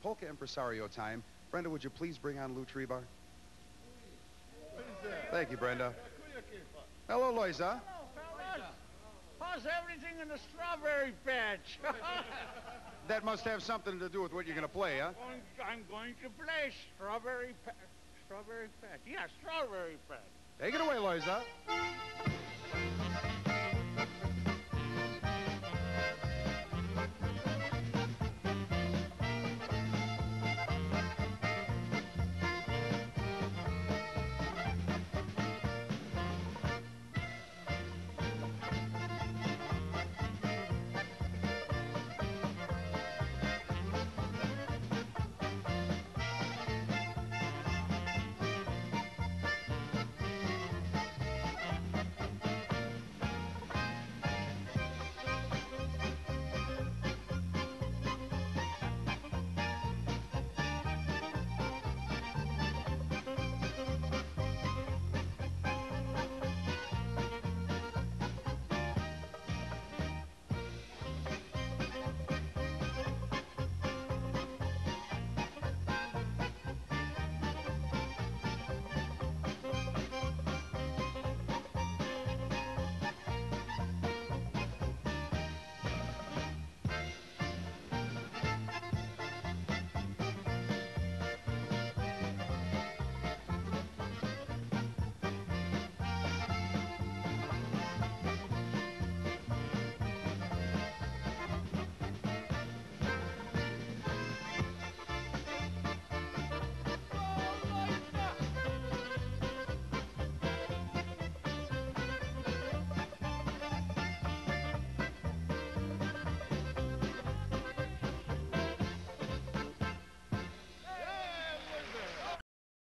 polka impresario time. Brenda, would you please bring on Lou Trebar? Thank you, Brenda. Hello, Lojze. Hello, fellas. How's everything in the strawberry patch? That must have something to do with what you're going to play, huh? I'm going to play strawberry patch. Strawberry patch. Yeah, strawberry patch. Take it away, Lojze.